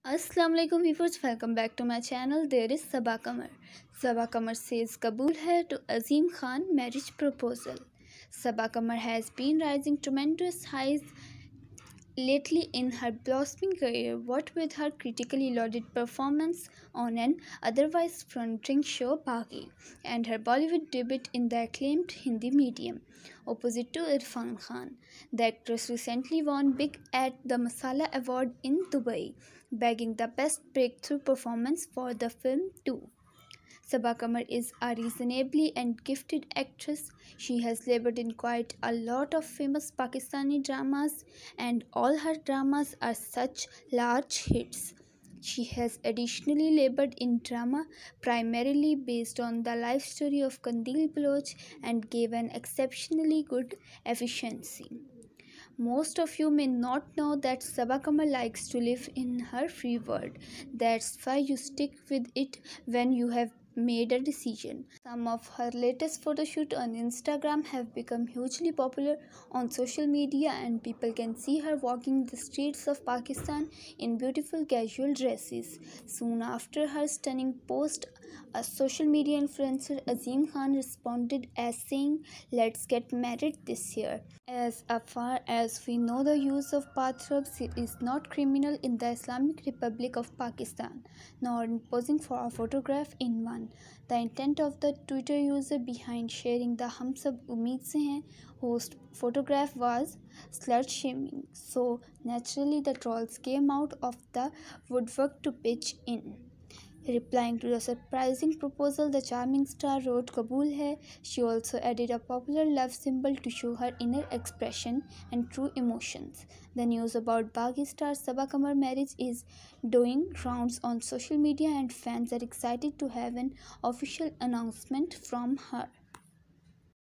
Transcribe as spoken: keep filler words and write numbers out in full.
Assalamu alaikum viewers, welcome back to my channel. There is Sabaa Qamar. Sabaa Qamar says Kabul hai to Azim Khan marriage proposal. Sabaa Qamar has been rising tremendous highs lately in her blossoming career, what with her critically lauded performance on an otherwise fronting show Baaghi and her Bollywood debut in the acclaimed Hindi medium, opposite to Irfan Khan. The actress recently won big at the Masala Award in Dubai, bagging the Best Breakthrough Performance for the film too. Sabaa Qamar is a reasonably and gifted actress. She has labored in quite a lot of famous Pakistani dramas, and all her dramas are such large hits. She has additionally labored in drama primarily based on the life story of Qandil Baloch and gave an exceptionally good efficiency. Most of you may not know that Sabaa Qamar likes to live in her free world. That's why you stick with it when you have made a decision. Some of her latest photoshoot on Instagram have become hugely popular on social media, and people can see her walking the streets of Pakistan in beautiful casual dresses. Soon after her stunning post, a social media influencer Azim Khan responded as saying, "Let's get married this year." As far as we know, the use of bathrobes is not criminal in the Islamic Republic of Pakistan, nor in posing for a photograph in one. The intent of the Twitter user behind sharing the "Hum Sab Umeed Se Hain" host photograph was slut shaming, so naturally the trolls came out of the woodwork to pitch in. Replying to the surprising proposal, the charming star wrote Kabul hai. She also added a popular love symbol to show her inner expression and true emotions. The news about Baaghi star Sabaa Qamar marriage is doing rounds on social media, and fans are excited to have an official announcement from her.